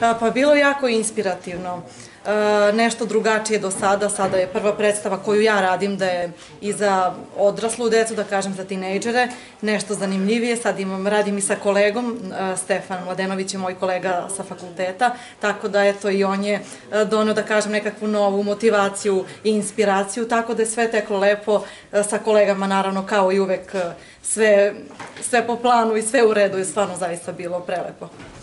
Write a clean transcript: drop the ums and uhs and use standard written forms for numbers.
Pa bilo je jako inspirativno. Nešto drugačije do sada. Sada je prva predstava koju ja radim da je i za odraslu decu, da kažem za tinejdžere, nešto zanimljivije. Sad radim i sa kolegom, Stefan Mladenović je moj kolega sa fakulteta, tako da eto i on je doneo, da kažem, nekakvu novu motivaciju i inspiraciju, tako da je sve teklo lepo sa kolegama, naravno, kao i uvek, sve po planu i sve u redu je stvarno zaista bilo prelepo.